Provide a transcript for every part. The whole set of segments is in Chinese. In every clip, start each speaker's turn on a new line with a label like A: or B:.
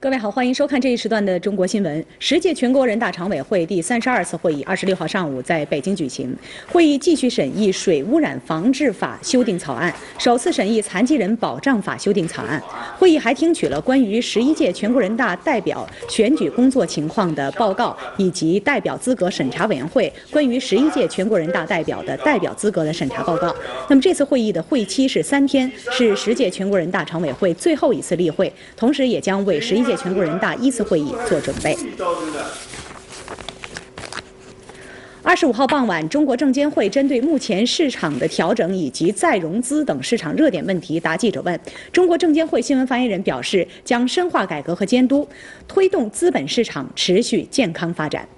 A: 各位好，欢迎收看这一时段的中国新闻。10届全国人大常委会第32次会议26号上午在北京举行。会议继续审议《水污染防治法》修订草案，首次审议《残疾人保障法》修订草案。会议还听取了关于11届全国人大代表选举工作情况的报告，以及代表资格审查委员会关于11届全国人大代表的代表资格的审查报告。那么这次会议的会期是3天，是10届全国人大常委会最后一次例会，同时也将为11届全国人大1次会议做准备。25号傍晚，中国证监会针对目前市场的调整以及再融资等市场热点问题答记者问。中国证监会新闻发言人表示，将深化改革和监督，推动资本市场持续健康发展。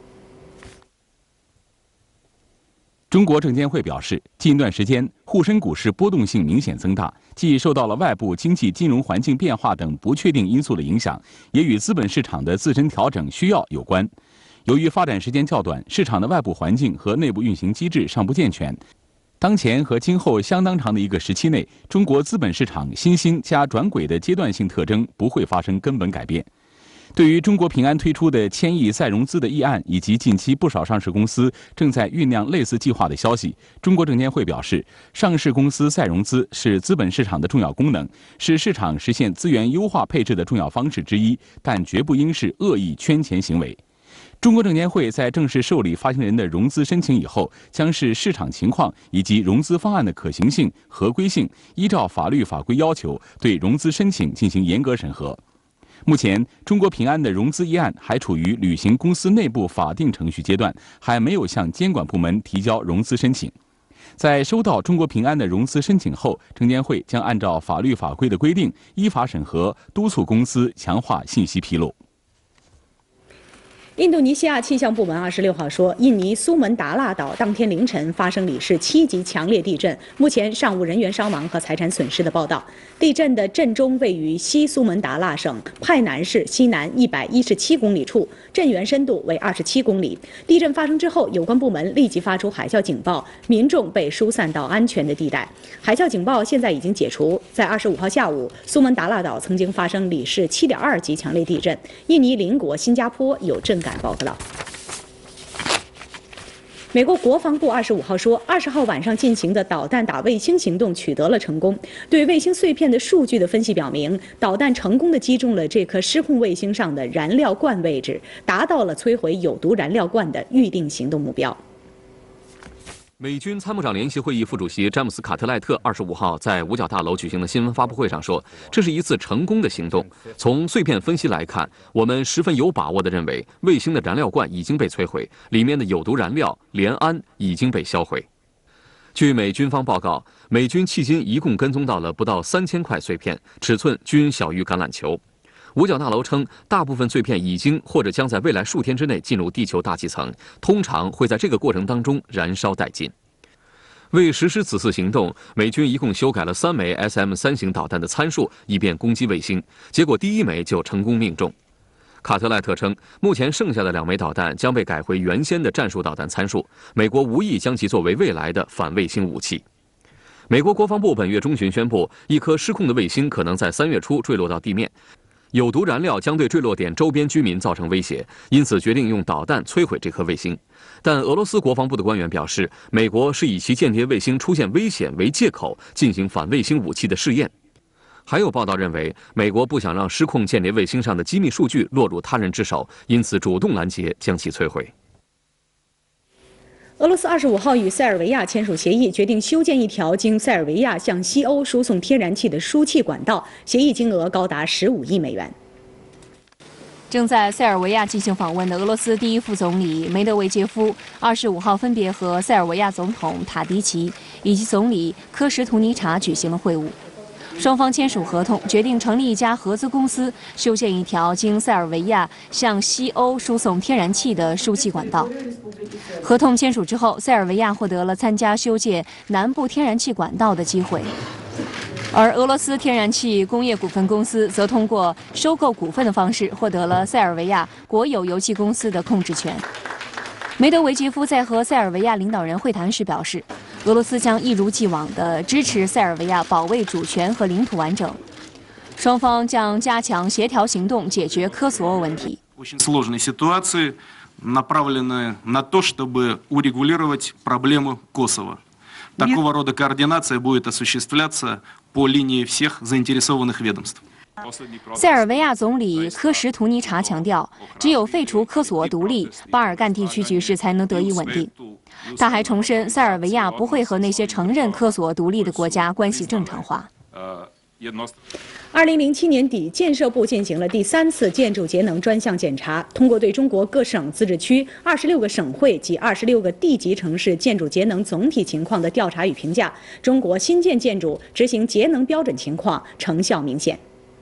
B: 中国证监会表示，近一段时间沪深股市波动性明显增大，既受到了外部经济金融环境变化等不确定因素的影响，也与资本市场的自身调整需要有关。由于发展时间较短，市场的外部环境和内部运行机制尚不健全，当前和今后相当长的一个时期内，中国资本市场新兴加转轨的阶段性特征不会发生根本改变。对于中国平安推出的1000亿再融资的议案，以及近期不少上市公司正在酝酿类似计划的消息，中国证监会表示，上市公司再融资是资本市场的重要功能，是市场实现资源优化配置的重要方式之一，但绝不应是恶意圈钱行为。中国证监会在正式受理发行人的融资申请以后，将视市场情况以及融资方案的可行性、合规性，依照法律法规要求对融资申请进行严格审核。目前，中国平安的融资议案还处于履行公司内部法定程序阶段，还没有向监管部门提交融资申请。在收到中国平安的融资申请后，证监会将按照法律法规的规定，依法审核，督促公司强化信息披露。
A: 印度尼西亚气象部门26号说，印尼苏门答腊岛当天凌晨发生里氏7级强烈地震，目前尚无人员伤亡和财产损失的报道。地震的震中位于西苏门答腊省派南市西南117公里处，震源深度为27公里。地震发生之后，有关部门立即发出海啸警报，民众被疏散到安全的地带。海啸警报现在已经解除。在25号下午，苏门答腊岛曾经发生里氏7.2级强烈地震，印尼邻国新加坡有震感报告。美国国防部25号说，20号晚上进行的导弹打卫星行动取得了成功。对卫星碎片的数据的分析表明，导弹成功地击中了这颗失控卫星上的燃料罐位置，达到了摧毁有毒燃料罐的预定行动目标。
C: 美军参谋长联席会议副主席詹姆斯·卡特赖特25号在五角大楼举行的新闻发布会上说，这是一次成功的行动。从碎片分析来看，我们十分有把握地认为，卫星的燃料罐已经被摧毁，里面的有毒燃料联氨已经被销毁。据美军方报告，美军迄今一共跟踪到了不到3000块碎片，尺寸均小于橄榄球。五角大楼称，大部分碎片已经或者将在未来数天之内进入地球大气层，通常会在这个过程当中燃烧殆尽。为实施此次行动，美军一共修改了3枚 SM-3型导弹的参数，以便攻击卫星。结果第1枚就成功命中。卡特赖特称，目前剩下的2枚导弹将被改回原先的战术导弹参数，美国无意将其作为未来的反卫星武器。美国国防部本月中旬宣布，一颗失控的卫星可能在3月初坠落到地面。有毒燃料将对坠落点周边居民造成威胁，因此决定用导弹摧毁这颗卫星。但俄罗斯国防部的官员表示，美国是以其间谍卫星出现危险为借口进行反卫星武器的试验。还有报道认为，美国不想让失控间谍卫星上的机密数据落入他人之手，因此主动拦截将其摧毁。
A: 俄罗斯25号与塞尔维亚签署协议，决定修建一条经塞尔维亚向西欧输送天然气的输气管道，协议金额高达15亿美元。
D: 正在塞尔维亚进行访问的俄罗斯第一副总理梅德韦杰夫25号分别和塞尔维亚总统塔迪奇以及总理科什图尼察举行了会晤。双方签署合同，决定成立一家合资公司，修建一条经塞尔维亚向西欧输送天然气的输气管道。合同签署之后，塞尔维亚获得了参加修建南部天然气管道的机会，而俄罗斯天然气工业股份公司则通过收购股份的方式获得了塞尔维亚国有油气公司的控制权。梅德韦杰夫在和塞尔维亚领导人会谈时表示，俄罗斯将一如既往地支持塞尔维亚保卫主权和领土完整。 双方将加强协调行动，解决科索沃问题。
E: Очень сложной ситуации, направленные на то, чтобы урегулировать проблему Косово. Такого рода координация будет осуществляться по линии всех заинтересованных ведомств.
D: 塞尔维亚总理科什图尼查强调，只有废除科索沃独立，巴尔干地区局势才能得以稳定。他还重申，塞尔维亚不会和那些承认科索沃独立的国家关系正常化。
A: 2007年底，建设部进行了第3次建筑节能专项检查，通过对中国各省、自治区、26个省会及26个地级城市建筑节能总体情况的调查与评价，中国新建建筑执行节能标准情况成效明显。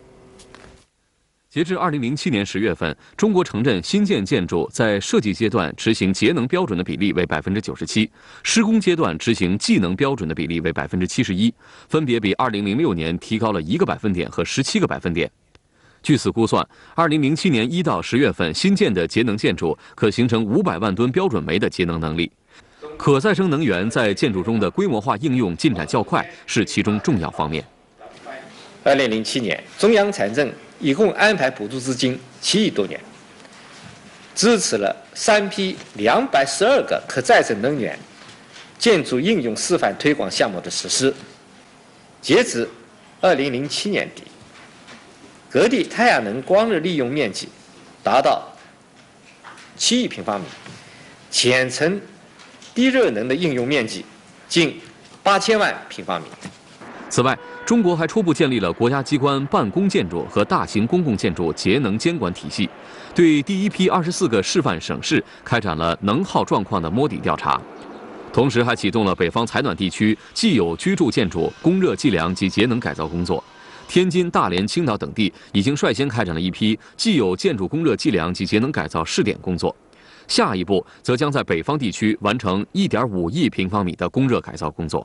C: 截至2007年10月份，中国承认新建建筑在设计阶段执行节能标准的比例为97%，施工阶段执行技能标准的比例为71%，分别比2006年提高了1个百分点和17个百分点。据此估算，2007年1到10月份新建的节能建筑可形成500万吨标准煤的节能能力。可再生能源在建筑中的规模化应用进展较快，是其中重要方面。
F: 2007年，中央财政一共安排补助资金7亿多元，支持了3批212个可再生能源建筑应用示范推广项目的实施。截至2007年底，各地太阳能光热利用面积达到7亿平方米，浅层低热能的应用面积近8000万平方米。
C: 此外，中国还初步建立了国家机关办公建筑和大型公共建筑节能监管体系，对第一批24个示范省市开展了能耗状况的摸底调查，同时还启动了北方采暖地区既有居住建筑供热计量及节能改造工作。天津、大连、青岛等地已经率先开展了一批既有建筑供热计量及节能改造试点工作，下一步则将在北方地区完成1.5亿平方米的供热改造工作。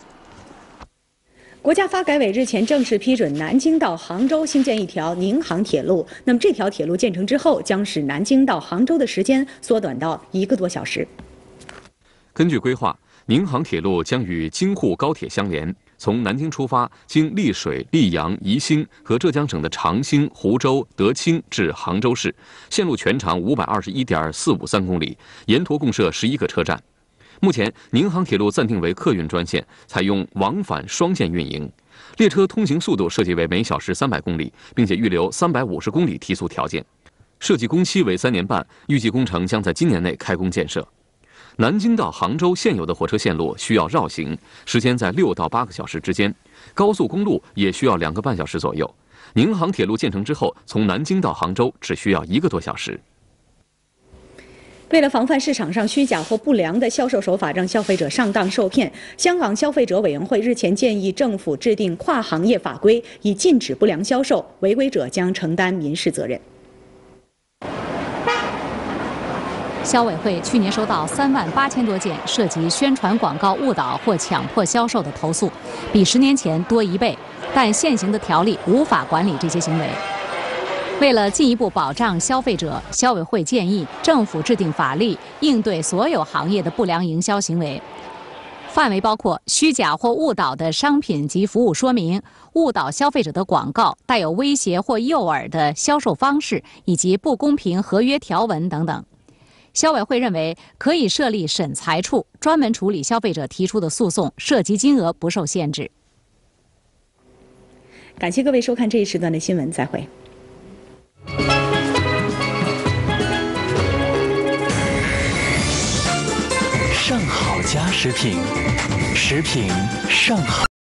A: 国家发改委日前正式批准南京到杭州新建一条宁杭铁路。那么这条铁路建成之后，将使南京到杭州的时间缩短到1个多小时。
C: 根据规划，宁杭铁路将与京沪高铁相连，从南京出发，经丽水、溧阳、宜兴和浙江省的长兴、湖州、德清至杭州市，线路全长521.453公里，沿途共设11个车站。目前，宁杭铁路暂定为客运专线，采用往返双线运营，列车通行速度设计为每小时300公里，并且预留350公里提速条件。设计工期为3年半，预计工程将在今年内开工建设。南京到杭州现有的火车线路需要绕行，时间在6到8个小时之间，高速公路也需要2个半小时左右。宁杭铁路建成之后，从南京到杭州只需要1个多小时。
A: 为了防范市场上虚假或不良的销售手法，让消费者上当受骗，香港消费者委员会日前建议政府制定跨行业法规，以禁止不良销售，违规者将承担民事责任。
G: 消委会去年收到38000多件涉及宣传广告误导或强迫销售的投诉，比10年前多1倍，但现行的条例无法管理这些行为。为了进一步保障消费者，消委会建议政府制定法律，应对所有行业的不良营销行为，范围包括虚假或误导的商品及服务说明、误导消费者的广告、带有威胁或诱饵的销售方式，以及不公平合约条文等等。消委会认为，可以设立审裁处，专门处理消费者提出的诉讼，涉及金额不受限制。
A: 感谢各位收看这一时段的新闻，再会。
H: 上好佳食品，食品上好。